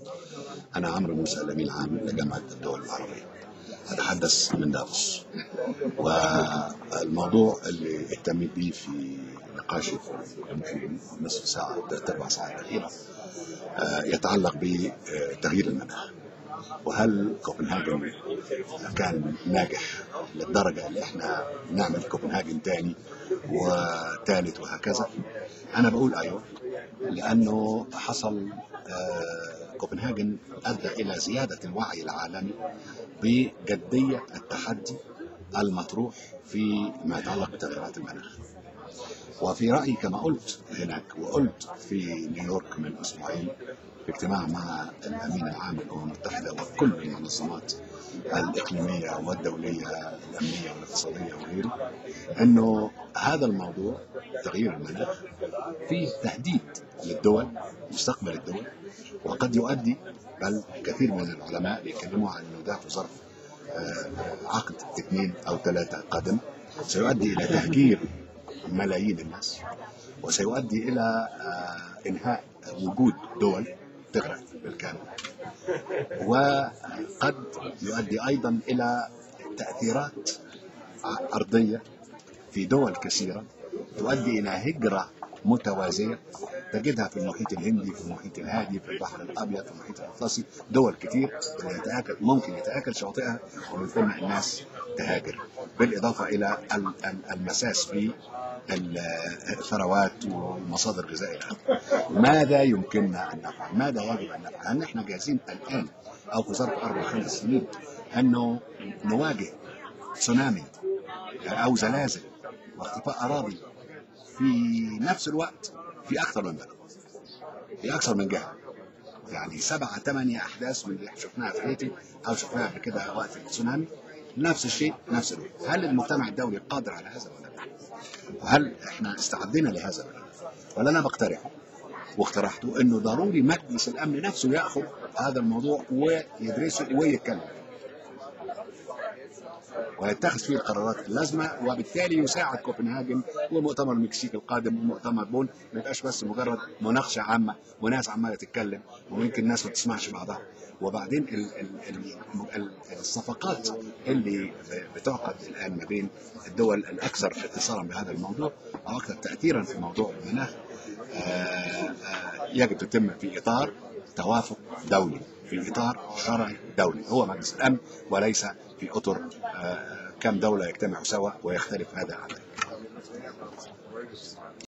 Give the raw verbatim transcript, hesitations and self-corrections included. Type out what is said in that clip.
أنا عمرو موسى الأمين العام لجامعة الدول العربية، أتحدث من دافوس. والموضوع اللي اهتميت به في نقاشي في يمكن نصف ساعة ثلاث أربع ساعات الأخيرة يتعلق بتغيير المناخ، وهل كوبنهاجن كان ناجح للدرجة اللي احنا نعمل كوبنهاجن تاني وثالث وهكذا؟ أنا بقول أيوه، لأنه حصل كوبنهاجن أدى إلى زيادة الوعي العالمي بجدية التحدي المطروح فيما يتعلق بتغيرات المناخ. وفي رأيي كما قلت هناك وقلت في نيويورك من أسبوعين في اجتماع مع الأمين العام للأمم المتحدة وكل المنظمات الإقليمية والدولية الأمنية والاقتصادية وغيره، أنه هذا الموضوع تغيير المناخ فيه تهديد للدول، مستقبل الدول، وقد يؤدي، بل كثير من العلماء بيتكلموا عن أنه ده في ظرف عقد اثنين أو ثلاثة قادم سيؤدي إلى تهجير ملايين الناس، وسيؤدي إلى إنهاء وجود دول تغرق بالكامل، وقد يؤدي أيضا إلى تأثيرات أرضية في دول كثيرة تؤدي إلى هجرة متوازية تجدها في المحيط الهندي، في المحيط الهادي، في البحر الأبيض، في المحيط الأطلسي، دول كتير يتآكل ممكن يتآكل شواطئها ومن ثم الناس تهاجر، بالإضافة إلى المساس في الثروات ومصادر الغذاء. ماذا يمكننا أن نفعل؟ ماذا يجب أن نفعل؟ هل نحن جاهزين الآن أو في ظرف أربع خمس سنين أنه نواجه تسونامي أو زلازل واختفاء أراضي في نفس الوقت في أكثر من بلد، في أكثر من جهة؟ يعني سبعة ثمانية أحداث من اللي شفناها في هايتي أو شفناها في كده وقت التسونامي، نفس الشيء نفس الوقت. هل المجتمع الدولي قادر على هذا ولا لا؟ وهل احنا استعدينا لهذا ولا لا؟ ولا أنا بقترحه واقترحته إنه ضروري مجلس الأمن نفسه يأخذ هذا الموضوع ويدرسه ويتكلم ويتخذ فيه القرارات اللازمه، وبالتالي يساعد كوبنهاجن ومؤتمر المكسيك القادم ومؤتمر بون ما يبقاش بس مجرد مناقشه عامه وناس عماله تتكلم وممكن ناس ما تسمعش بعضها. وبعدين ال ال ال الصفقات اللي بتعقد الان ما بين الدول الاكثر اتصالا بهذا الموضوع او اكثر تاثيرا في موضوع المناخ يجب تتم في اطار توافق دولي، في اطار شرعي دولي هو مجلس الامن، وليس في اطر كم دولة يجتمعوا سوا ويختلف هذا عن ذاك.